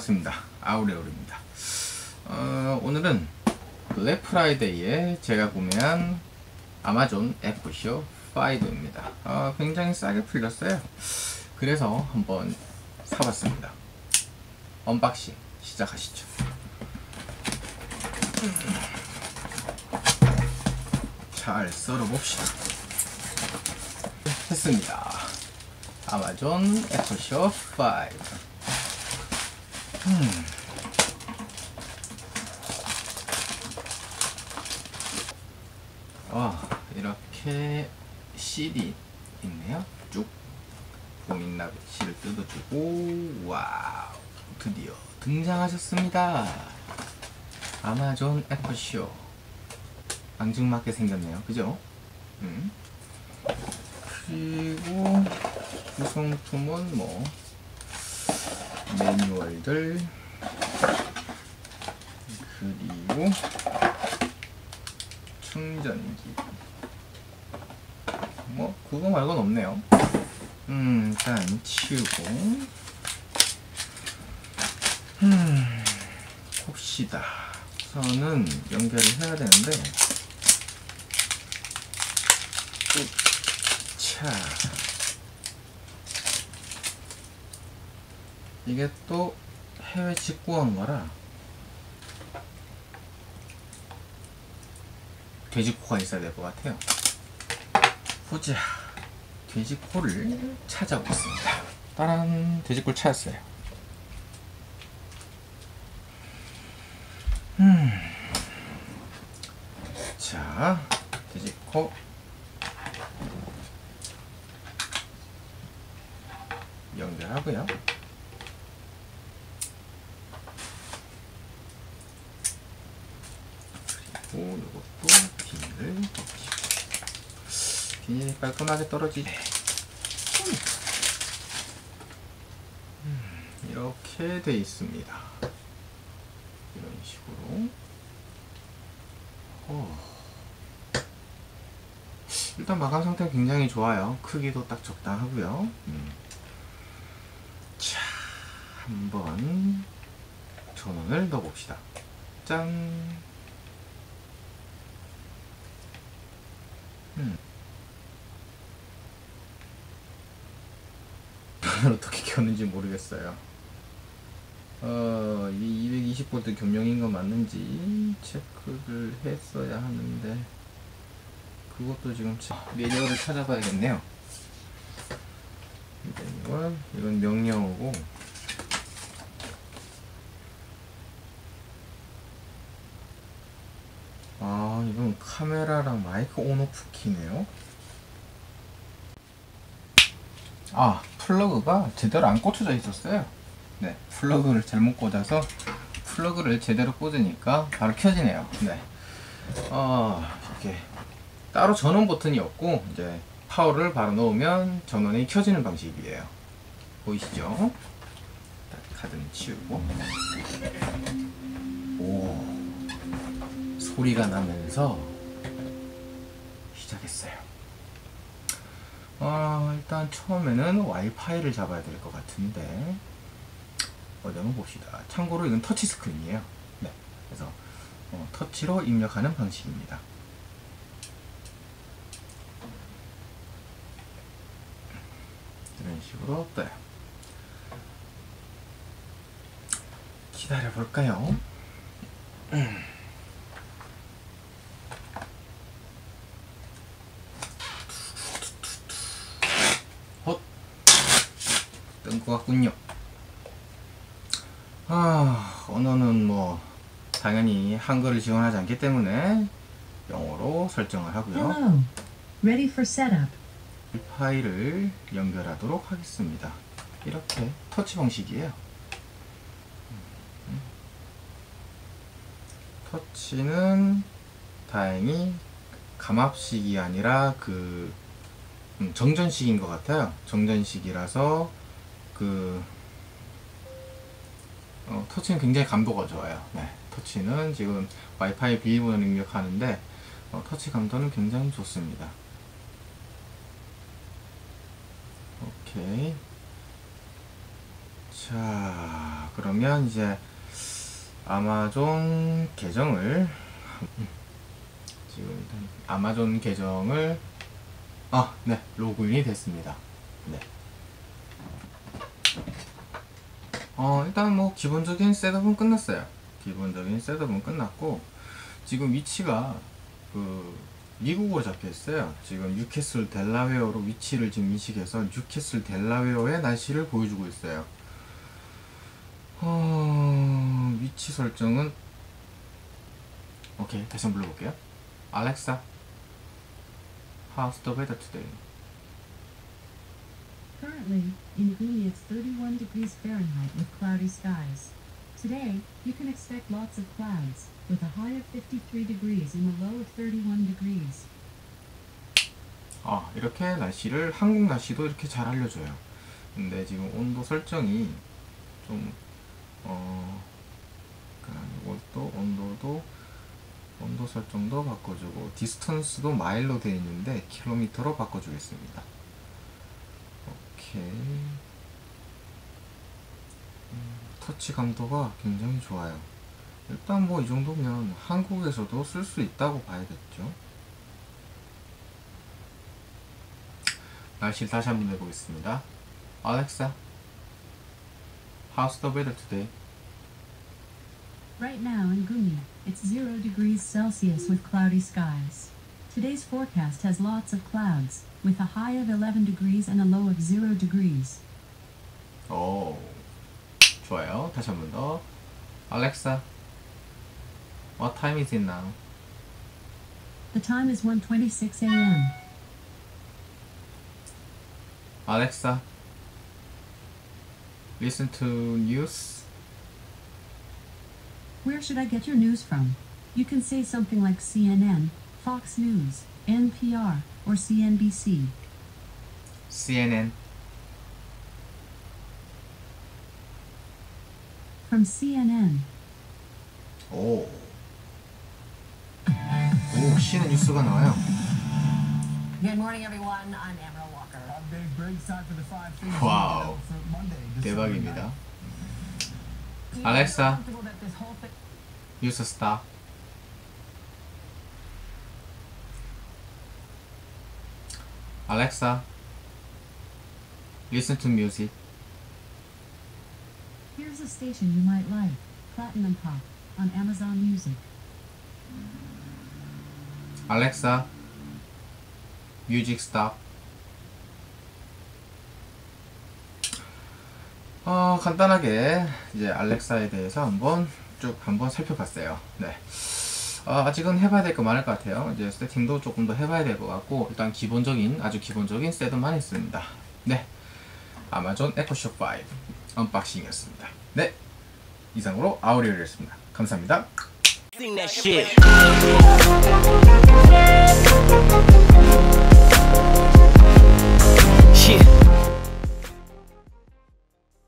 반갑습니다. 아우레올입니다. 오늘은 블랙 프라이데이에 제가 구매한 아마존 에코쇼 5입니다. 굉장히 싸게 풀렸어요. 그래서 한번 사봤습니다. 언박싱 시작하시죠. 잘 썰어봅시다. 했습니다. 아마존 에코쇼 5. 이렇게 CD 있네요. 쭉 고민나비씨를 뜯어주고, 와우, 드디어 등장하셨습니다. 아마존 에코쇼. 앙증맞게 생겼네요. 그죠? 그리고 구성품은 뭐 매뉴얼들, 그리고 충전기, 뭐 그거 말고는 없네요. 일단 치우고 봅시다. 우선은 연결을 해야 되는데, 자, 이게 또 해외 직구한 거라 돼지코가 있어야 될 것 같아요. 보자. 돼지코를 찾아보겠습니다. 따란, 돼지코를 찾았어요. 자, 돼지코 연결하고요. 그리고 이것도 비닐을 덮치고, 비닐이 깔끔하게 떨어지네. 이렇게 돼 있습니다. 이런 식으로. 일단 마감 상태가 굉장히 좋아요. 크기도 딱 적당하고요. 자, 한번 전원을 넣어봅시다. 짠. 어떻게 켰는지 모르겠어요. 이 220V 겸용인 건 맞는지 체크를 했어야 하는데, 그것도 지금 매뉴얼을 찾아봐야겠네요. 매뉴얼, 이건 명령어고, 이건 카메라랑 마이크 온오프 키네요. 플러그가 제대로 안 꽂혀져 있었어요. 네, 플러그를 잘못 꽂아서 플러그를 제대로 꽂으니까 바로 켜지네요. 네, 이렇게 따로 전원 버튼이 없고, 이제 파워를 바로 넣으면 전원이 켜지는 방식이에요. 보이시죠? 카드는 치우고, 소리가 나면서 시작했어요. 일단 처음에는 와이파이를 잡아야 될 것 같은데, 어디 한번 봅시다. 참고로 이건 터치 스크린이에요. 네, 그래서 터치로 입력하는 방식입니다. 이런 식으로 떠요. 기다려 볼까요? 뜬 것 같군요. 언어는 뭐 당연히 한글을 지원하지 않기 때문에 영어로 설정을 하고요. Hello. Ready for setup. 와이파이를 연결하도록 하겠습니다. 이렇게 터치 방식이에요. 터치는 다행히 감압식이 아니라 정전식인 것 같아요. 정전식이라서 터치는 굉장히 감도가 좋아요. 네, 터치는 지금 와이파이 비밀번호를 입력하는데 터치 감도는 굉장히 좋습니다. 오케이. 자, 그러면 이제 아마존 계정을 지금 일단 아마존 계정을 네, 로그인이 됐습니다. 네. 일단 뭐 기본적인 셋업은 끝났어요. 기본적인 셋업은 끝났고 지금 위치가 그 미국으로 잡혀 있어요. 지금 뉴캐슬 델라웨어로 위치를 지금 인식해서 뉴캐슬 델라웨어의 날씨를 보여주고 있어요. 위치 설정은 오케이, 다시 한번 불러볼게요. Alexa, how's the weather today? Currently, in Gumi it's 31 degrees Fahrenheit with cloudy skies. Today, you can expect lots of clouds, with a high of 53 degrees and a low of 31 degrees. 이렇게 날씨를, 한국 날씨도 이렇게 잘 알려줘요. 근데 지금 온도 설정이 좀 이것도 온도 설정도 바꿔주고 디스턴스도 마일로 되어 있는데 킬로미터로 바꿔주겠습니다. 오케이. 터치 감도가 굉장히 좋아요. 일단 뭐 이 정도면 한국에서도 쓸 수 있다고 봐야겠죠. 날씨를 다시 한번 내보겠습니다. Alexa, how's the weather today? Right now in Gumi, it's 0 degrees Celsius with cloudy skies. Today's forecast has lots of clouds, with a high of 11 degrees and a low of 0 degrees. 오, 좋아요. 다시 한 번 더. Alexa, what time is it now? The time is 1:26 a.m. Alexa, listen to news. Where should I get your news from? You can say something like CNN, Fox News, NPR, or CNBC. CNN. From CNN. 오, CNN 뉴스가 나와요. Good morning, everyone. I'm Emerald Walker. I'm Dave Briggs. Time for the 5 things Wow. for Monday, December 대박입니다. 9th. Alexa, Comfortable that this whole thing- news stop. Alexa, listen to music. Here's a station you might like, Platinum Pop, on Amazon Music. Alexa, music stop. 간단하게 이제 알렉사에 대해서 한번 살펴봤어요. 네. 아직은 해봐야 될 거 많을 것 같아요. 이제 세팅도 조금 더 해봐야 될 것 같고, 일단 아주 기본적인 셋업만 했습니다. 네. 아마존 에코쇼 5 언박싱이었습니다. 네. 이상으로 아우리엘이었습니다. 감사합니다. Sing that shit. Yeah.